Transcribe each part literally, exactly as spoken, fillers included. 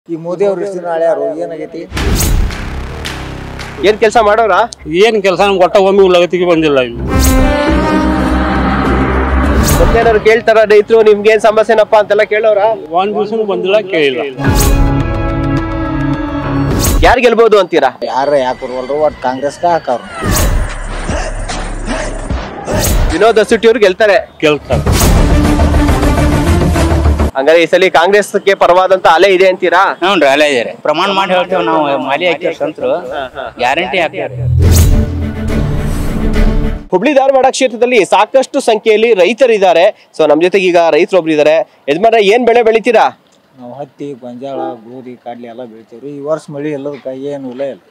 ಈ ಮೋದಿ ಅವರು ಇಷ್ಟು ನಾಳೆ ಯಾರು ಏನಾಗೈತಿ ಏನ್ ಕೆಲಸ ಮಾಡೋರಾ ಏನ್ ಕೆಲಸ ನಮ್ಗೆ ಒಟ್ಟ ಒಮ್ಮೆ ಉಳ್ಳಗತಿಗೆ ಬಂದಿಲ್ಲ ಇಲ್ಲಿ ಮತ್ತೇನಾದ್ರು ಕೇಳ್ತಾರ ರೈತರು ನಿಮ್ಗೆ ಏನ್ ಸಮಸ್ಯೆನಪ್ಪ ಅಂತೆಲ್ಲ ಕೇಳೋರ ಒಂದ್ ದಿವಸ ಬಂದಿಲ್ಲ ಕೇಳಿಲ್ಲ ಯಾರು ಗೆಲ್ಬಹುದು ಅಂತೀರಾ ಯಾರ ಯಾಕೆ ಬರುವಲ್ರು ಒಟ್ಟು ಕಾಂಗ್ರೆಸ್ಗೆ ಹಾಕವ್ರು ವಿನೋದ್ ಅಸೂಟಿ ಅವ್ರು ಗೆಲ್ತಾರೆ ಕೇಳ್ತಾರೆ ಹಂಗಾರೆ ಈ ಸಲ ಕಾಂಗ್ರೆಸ್ಗೆ ಪರವಾದಂತ ಅಲೆ ಇದೆ ಅಂತೀರಾ ಹ್ಞೂ ಅಲೆ ಇದೆ ಪ್ರಮಾಣ ಮಾಡಿ ಹೇಳ್ತೇವೆ ನಾವು ಮಾಲಿ ಹಾಕ್ತೇವೆ ಸಂತರು ಗ್ಯಾರಂಟಿ ಹಾಕ್ತೇವೆ ಹುಬ್ಳಿ ಧಾರವಾಡ ಕ್ಷೇತ್ರದಲ್ಲಿ ಸಾಕಷ್ಟು ಸಂಖ್ಯೆಯಲ್ಲಿ ರೈತರಿದ್ದಾರೆ ಸೊ ನಮ್ ಜೊತೆಗೆ ಈಗ ರೈತರು ಒಬ್ರು ಇದಾರೆ ಯಜಮಾನ ಏನ್ ಬೆಳೆ ಬೆಳಿತೀರಾ ನಾವು ಹತ್ತಿ ಗೊಂಜಾಳ ಗೋಧಿ ಕಡ್ಲಿ ಎಲ್ಲ ಬೆಳಿತೀವ್ರಿ ಈ ವರ್ಷ ಮಳಿ ಎಲ್ಲದಕ್ಕೆ ಏನು ಇಲ್ಲ ಇಲ್ಲ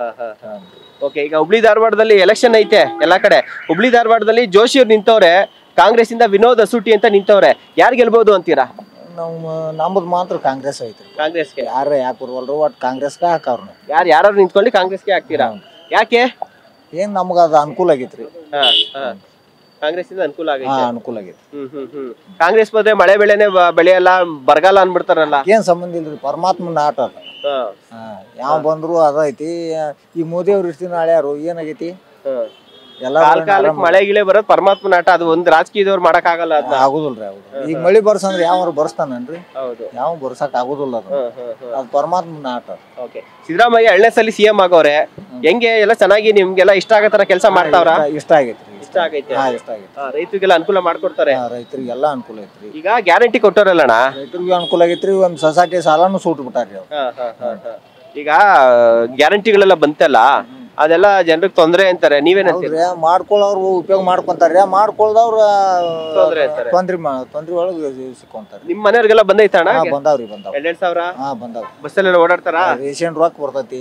ಓಕೆ ಈಗ ಹುಬ್ಳಿ ಧಾರವಾಡದಲ್ಲಿ ಎಲೆಕ್ಷನ್ ಐತೆ ಎಲ್ಲಾ ಕಡೆ ಹುಬ್ಳಿ ಧಾರವಾಡದಲ್ಲಿ ಜೋಶಿ ಅವ್ರು ನಿಂತವ್ರೆ ಕಾಂಗ್ರೆಸ್ ಇಂದ ವಿನೋದ್ ಅಸೂಟಿ ಅಂತ ನಿಂತವ್ರೆ ಯಾರು ಗೆಲ್ಬಹುದು ಅಂತೀರಾ ನಾವು ನಮ್ಮದು ಮಾತ್ರ ಕಾಂಗ್ರೆಸ್ ಐತ್ರಿ ಕಾಂಗ್ರೆಸ್ಗೆ ಯಾರ ಯಾಕೆ ಬರುವಲ್ರು ಒಟ್ಟು ಕಾಂಗ್ರೆಸ್ಗೆ ಹಾಕವ್ರು ಯಾರು ಯಾರು ನಿಂತ್ಕೊಳ್ಳಿ ಕಾಂಗ್ರೆಸ್ಗೆ ಹಾಕ್ತೀರಾ ಯಾಕೆ ಏನ್ ನಮ್ಗೆ ಅದು ಅನುಕೂಲ ಆಗೈತ್ರಿ ಕಾಂಗ್ರೆಸ್ ಇಂದ ಅನುಕೂಲ ಆಗೈತೆ ಹಾ ಅನುಕೂಲ ಆಗೈತಿ ಹ್ಮ್ ಹ್ಮ್ ಹ್ಮ್ ಕಾಂಗ್ರೆಸ್ ಬಂದ್ರೆ ಮಳೆ ಬೆಳೆನೆ ಬೆಳೆಯಲ್ಲ ಬರಗಾಲ ಅನ್ಬಿಡ್ತಾರಲ್ಲ ಏನ್ ಸಂಬಂಧ ಇಲ್ರಿ ಪರಮಾತ್ಮನ ಆಟ ಅದ ಹಾ ಯಾವ ಬಂದ್ರು ಅದೈತಿ ಈ ಮೋದಿ ಅವ್ರು ಇಷ್ಟು ನಾಳೆ ಯಾರು ಏನಾಗೈತಿ ಎಲ್ಲ ಕಾಲ ಕಾಲಕ್ಕೆ ಮಳೆ ಗಿಳೆ ಬರೋದು ಪರಮಾತ್ಮನ ಆಟ ಅದು ಒಂದು ರಾಜಕೀಯದವ್ರು ಮಾಡಕ್ ಆಗಲ್ಲ ಅದನ್ನ ಆಗುದಿಲ್ರಿ ಆಗುದಿಲ್ಲ ಈಗ ಮಳಿ ಬರ್ಸಂದ್ರೆ ಯಾವ ಬರ್ಸ್ತಾನನ್ರಿ ಹೌದು ಯಾವ ಬರ್ಸಕ್ ಆಗುದಿಲ್ಲ ಅದು ಅದು ಪರಮಾತ್ಮನ ಆಟ ಓಕೆ ಸಿದ್ದರಾಮಯ್ಯ ಎರಡನೇ ಸಲ ಸಿಎಂ ಆಗವ್ರೆ ಹೆಂಗೆ ಎಲ್ಲ ಚೆನ್ನಾಗಿ ನಿಮ್ಗೆಲ್ಲ ಇಷ್ಟ ಆಗೋ ತರ ಕೆಲಸ ಮಾಡ್ತಾವ್ರ ಇಷ್ಟ ಆಗೈತ್ರಿ ಇಷ್ಟ ಆಗೈತೆ ಹಾ ಇಷ್ಟ ಆಗೈತಿ ರೈತರಿಗೆಲ್ಲ ಅನುಕೂಲ ಮಾಡ್ಕೊಡ್ತಾರೆ ರೈತರಿಗೆಲ್ಲ ಅನುಕೂಲ ಐತ್ರಿ ಈಗ ಗ್ಯಾರಂಟಿ ಕೊಟ್ಟವ್ರಲ್ಲಣ್ಣ ರೈತರಿಗೂ ಅನುಕೂಲ ಆಗೈತ್ರಿ ಒಂದ್ ಸೊಸೈಟಿ ಸಾಲನು ಸೂಟ್ ಬಿಟ್ಟಾರ್ರಿ ಅವ್ರು ಈಗ ಗ್ಯಾರಂಟಿಗಳೆಲ್ಲ ಬಂತಲ್ಲ ಅದೆಲ್ಲ ಜನರಿಗೆ ತೊಂದ್ರೆ ಅಂತಾರೆ ನೀವೇನಂತೀರಿ ಮಾಡ್ಕೊಳ್ಳೋರು ಉಪಯೋಗ ಮಾಡ್ಕೊಂತಾರ ಮಾಡ್ಕೊಳ್ದವ್ರ ತೊಂದ್ರೆ ಅಂತಾರೆ ತೊಂದ್ರೆ ತೊಂದ್ರೆ ಒಳಗೆ ಸಿಕ್ಕೊಂತಾರ ನಿಮ್ ಮನೆಯವ್ರಿಗೆಲ್ಲ ಬಂದೈತಣ್ಣ ಬಂದಾವ್ರಿ ಬಂದಾವ್ ಎರಡೆರಡ್ ಸಾವಿರ ಹಾ ಬಂದಾವ್ ಬಸ್ಸಲ್ಲೆಲ್ಲ ಓಡಾಡ್ತಾರ ರೇಷನ್ ರೊಕ್ಕ ಬರ್ತೈತಿ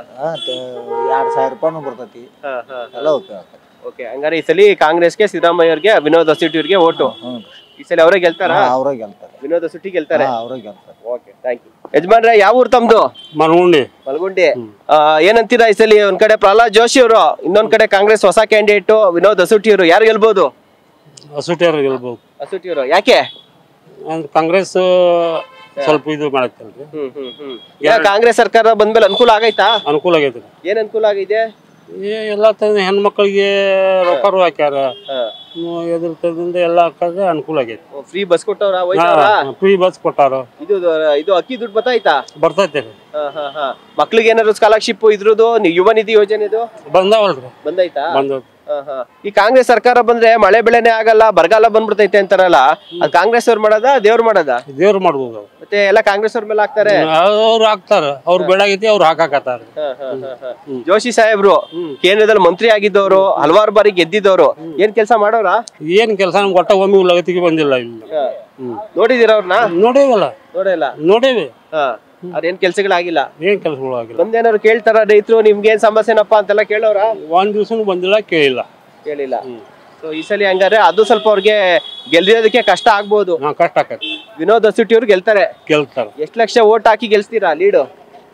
ಎರಡ್ ಸಾವಿರ ರೂಪಾಯಿನೂ ಬರ್ತೈತಿ ಎಲ್ಲ ಉಪಯೋಗ ಆಗ್ತೈತಿ ಓಕೆ ಹಂಗಾರೆ ಈ ಸಲ ಕಾಂಗ್ರೆಸ್ಗೆ ಸಿದ್ದರಾಮಯ್ಯ ಅವ್ರಿಗೆ ವಿನೋದ್ ಅಸೂಟಿ ಅವ್ರಿಗೆ ಓಟು ಈ ಸಲ ಅವರೇ ಗೆಲ್ತಾರ ಅವ್ರ ಗೆಲ್ತಾರೆ ವಿನೋದ್ ಅಸೂಟಿ ಗೆಲ್ತಾರೆ ಅವ್ರ ಗೆಲ್ತಾರೆ ಓಕೆ ಥ್ಯಾಂಕ್ ಯು ಯಜಮಾನ್ರೆ ಯಾವ ಊರ್ ತಮ್ದು ಮನಗುಂಡಿ ಮಲ್ಗುಂಡಿ ಏನಂತೀರಾ ಈ ಸಲ ಒಂದ್ ಕಡೆ ಪ್ರಹ್ಲಾದ್ ಜೋಶಿ ಅವರು ಇನ್ನೊಂದ್ ಕಡೆ ಕಾಂಗ್ರೆಸ್ ಹೊಸ ಕ್ಯಾಂಡಿಡೇಟ್ ವಿನೋದ್ ಅಸೂಟಿ ಅವರು ಯಾರು ಗೆಲ್ಬಹುದು ಅಸೂಟಿಯವ್ರು ಗೆಲ್ಬಹುದು ಅಸೂಟಿ ಅವರು ಯಾಕೆ ಕಾಂಗ್ರೆಸ್ ಸ್ವಲ್ಪ ಇದು ಮಾಡತ್ತಲ್ರಿ ಹ್ಮ್ ಹ್ಮ್ ಹ್ಮ್ ಕಾಂಗ್ರೆಸ್ ಸರ್ಕಾರ ಬಂದ್ಮೇಲೆ ಅನುಕೂಲ ಆಗೈತಾ ಅನುಕೂಲ ಆಗೈತ್ರಿ ಏನ್ ಅನುಕೂಲ ಆಗಿದೆ ಎಲ್ಲಾ ತರ ಹೆಣ್ಮಕ್ಳಿಗೆ ರೊಕ್ಕ ಹಾಕ್ಯಾರ ಎದ್ರ ತರದಿಂದ ಎಲ್ಲಾ ಕಡೆ ಅನುಕೂಲ ಆಗೈತಿ ಫ್ರೀ ಬಸ್ ಕೊಟ್ಟವ್ರ ಫ್ರೀ ಬಸ್ ಕೊಟ್ಟಾರ ಇದು ಇದು ಅಕ್ಕಿ ದುಡ್ಡು ಬತ್ತಾಯ್ತಾ ಬರ್ತೈತೆ ಮಕ್ಳಿಗೆ ಏನಾದ್ರು ಸ್ಕಾಲರ್ಶಿಪ್ ಇದ್ರದ್ದು ಯುವ ನಿಧಿ ಯೋಜನೆದು ಬಂದಾವಲ್ರಿ ಬಂದೈತಾ ಬಂದ ಈ ಕಾಂಗ್ರೆಸ್ ಸರ್ಕಾರ ಬಂದ್ರೆ ಮಳೆ ಬೆಳೆನೆ ಆಗಲ್ಲ ಬರಗಾಲ ಬಂದ್ಬಿಡ್ತೈತೆ ಅಂತಾರಲ್ಲ ಅದ್ ಕಾಂಗ್ರೆಸ್ ಅವ್ರು ಮಾಡದ ದೇವ್ರು ಮಾಡದ ದೇವ್ರು ಮಾಡ್ಬೋದು ಮತ್ತೆ ಎಲ್ಲ ಕಾಂಗ್ರೆಸ್ ಅವ್ರ ಮೇಲೆ ಹಾಕ್ತಾರೆ ಅವ್ರು ಹಾಕ್ತಾರ ಅವ್ರು ಬೆಳಗೈತಿ ಅವ್ರು ಹಾಕಾಕತ್ತಾರ ಜೋಶಿ ಸಾಹೇಬ್ರು ಕೇಂದ್ರದಲ್ಲಿ ಮಂತ್ರಿ ಆಗಿದ್ದವರು ಹಲವಾರು ಬಾರಿ ಗೆದ್ದಿದ್ದವರು ಏನ್ ಕೆಲಸ ಮಾಡೋರ ಏನ್ ಕೆಲಸ ನಮ್ಗೆ ಒಟ್ಟ ಒಮ್ಮೆ ಉಳ್ಳಗತಿಗೆ ಬಂದಿಲ್ಲ ಇಲ್ಲಿ ನೋಡಿದೀರ ಅವ್ರನ್ನ ನೋಡೇವಲ್ಲ ನೋಡಿಲ್ಲ ನೋಡೇವಿ ಅದೇನ್ ಕೆಲ್ಸಗಳಾಗಿಲ್ಲ ಏನ್ ಕೆಲಸಗಳು ಆಗಿಲ್ಲ ಬಂದೇನಾದ್ರು ಕೇಳ್ತಾರ ರೈತರು ನಿಮ್ಗೆ ಏನ್ ಸಮಸ್ಯೆನಪ್ಪ ಅಂತೆಲ್ಲ ಕೇಳೋರ ಒಂದ್ ದಿವ್ಸ ಬಂದಿಲ್ಲ ಕೇಳಿಲ್ಲ ಕೇಳಿಲ್ಲ ಸೊ ಈ ಸಲ ಹಂಗಾರೆ ಅದು ಸ್ವಲ್ಪ ಅವ್ರಿಗೆ ಗೆಲ್ಲಿರೋದಕ್ಕೆ ಕಷ್ಟ ಆಗ್ಬೋದು ಕಷ್ಟ ಆಕತಿ ವಿನೋದ್ ಅಸೂಟಿ ಅವ್ರು ಗೆಲ್ತಾರೆ ಗೆಲ್ತಾರ ಎಷ್ಟ್ ಲಕ್ಷ ಓಟ್ ಹಾಕಿ ಗೆಲ್ಸ್ತೀರಾ ಲೀಡು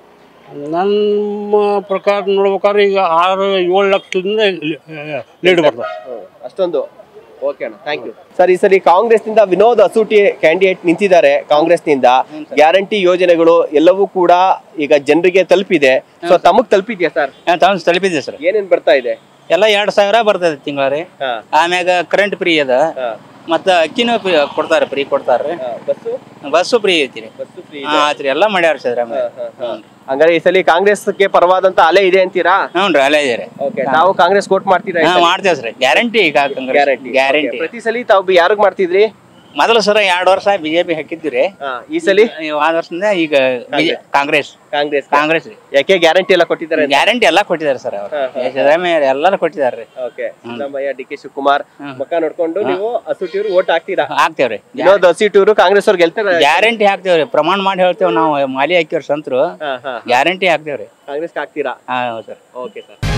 ನಮ್ಮ ಪ್ರಕಾರ ನೋಡ್ಬೇಕಾದ್ರೆ ಈಗ ಆರು ಏಳು ಲಕ್ಷದಿಂದ ಲೀಡ್ ಬರ್ತಾವ ಅಷ್ಟೊಂದು ಓಕೆ ಅಣ್ಣ ಥ್ಯಾಂಕ್ ಯು ಸರ್ ಈ ಸರಿ ಕಾಂಗ್ರೆಸ್ ನಿಂದ ವಿನೋದ್ ಅಸೂಟಿ ಕ್ಯಾಂಡಿಡೇಟ್ ನಿಂತಿದ್ದಾರೆ ಕಾಂಗ್ರೆಸ್ ನಿಂದ ಗ್ಯಾರಂಟಿ ಯೋಜನೆಗಳು ಎಲ್ಲವೂ ಕೂಡ ಈಗ ಜನರಿಗೆ ತಲುಪಿದೆ ಸೊ ತಮಗ್ ತಲುಪಿದ್ಯಾ ಸರ್ ತಲುಪಿದೆ ಸರ್ ಏನೇನ್ ಬರ್ತಾ ಇದೆ ಎಲ್ಲ ಎರಡ್ ಸಾವಿರ ಬರ್ತದೆ ತಿಂಗಳ ಆಮ್ಯಾಗ ಕರೆಂಟ್ ಫ್ರೀ ಅದ ಮತ್ತ ಅಕ್ಕಿನೂ ಕೊಡ್ತಾರ ಫ್ರೀ ಕೊಡ್ತಾರ್ರಿ ಬಸ್ಸು ಬಸ್ಸು ಫ್ರೀ ಐತಿರಿ ಬಸ್ಸು ಫ್ರೀ ಆತ್ರಿ ಎಲ್ಲಾ ಮಾಡ್ಯಾರ ಸರ್ ಹಂಗಾರೆ ಈ ಸಲ ಕಾಂಗ್ರೆಸ್ಗೆ ಪರವಾದಂತ ಅಲೆ ಇದೆ ಅಂತೀರಾ ಹ್ಞೂ ಅಲೆ ಇದೆ ಓಕೆ ನಾವು ಕಾಂಗ್ರೆಸ್ ವೋಟ್ ಮಾಡ್ತೀರಾ ಮಾಡ್ತೇವೆ ಸರ್ ಗ್ಯಾರಂಟಿ ಗ್ಯಾರಂಟಿ ಗ್ಯಾರಂಟಿ ಪ್ರತಿ ಸಲ ತಾವು ಯಾರಿಗ್ ಮಾಡ್ತಿದ್ರಿ ಮೊದಲು ಸರ್ ಎರಡ್ ವರ್ಷ ಬಿಜೆಪಿ ಹಾಕಿದ್ರಿ ಈ ಸಲ ಆದ ವರ್ಷದಿಂದ ಈಗ ಕಾಂಗ್ರೆಸ್ ಕಾಂಗ್ರೆಸ್ ಕಾಂಗ್ರೆಸ್ ಯಾಕೆ ಗ್ಯಾರಂಟಿ ಎಲ್ಲ ಕೊಟ್ಟಿದ್ದಾರೆ ಗ್ಯಾರಂಟಿ ಎಲ್ಲಾ ಕೊಟ್ಟಿದ್ದಾರೆ ಸರ್ ಅವರು ಸಿದ್ದರಾಮಯ್ಯ ಎಲ್ಲಾರು ಕೊಟ್ಟಿದ್ದಾರೆ okay Siddaramaiah D K Shivakumar ಮಕ್ಕ ನೋಡ್ಕೊಂಡು ನೀವು ಅಸೂಟಿ ಅವ್ರು ವೋಟ್ ಹಾಕ್ತೀರಾ ಹಾಕ್ತೇವ್ರಿ ವಿನೋದ್ ಅಸೂಟಿ ಅವರು ಕಾಂಗ್ರೆಸ್ ಅವ್ರು ಗೆಲ್ತಾರೆ ಗ್ಯಾರಂಟಿ ಹಾಕ್ತೇವ್ರಿ ಪ್ರಮಾಣ ಮಾಡಿ ಹೇಳ್ತೇವ್ ನಾವು ಮಾಲಿ ಹಾಕಿವ್ರಿ ಸಂತರು ಗ್ಯಾರಂಟಿ ಹಾಕ್ತೇವ್ರಿ ಕಾಂಗ್ರೆಸ್ ಹಾಕ್ತೀರಾ ಹಾ ಸರ್ ಓಕೆ ಸರ್